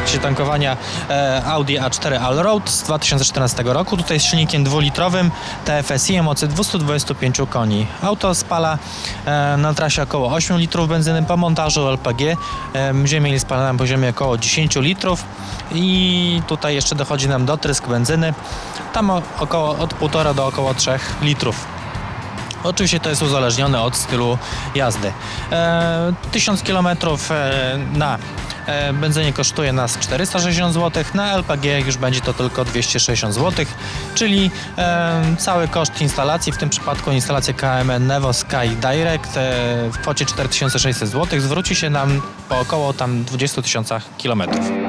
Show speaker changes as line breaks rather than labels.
trakcie tankowania Audi A4 Allroad z 2014 roku. Tutaj z silnikiem 2-litrowym TFSI o mocy 225 koni. Auto spala na trasie około 8 litrów benzyny. Po montażu LPG będziemy mieli spalane na poziomie około 10 litrów i tutaj jeszcze dochodzi nam dotrysk benzyny. Tam około od 1,5 do około 3 litrów. Oczywiście to jest uzależnione od stylu jazdy. 1000 km na benzynie kosztuje nas 460 zł, na LPG już będzie to tylko 260 zł, czyli cały koszt instalacji, w tym przypadku instalacja KMN Nevo Sky Direct w kwocie 4600 zł zwróci się nam po około 20 000 km.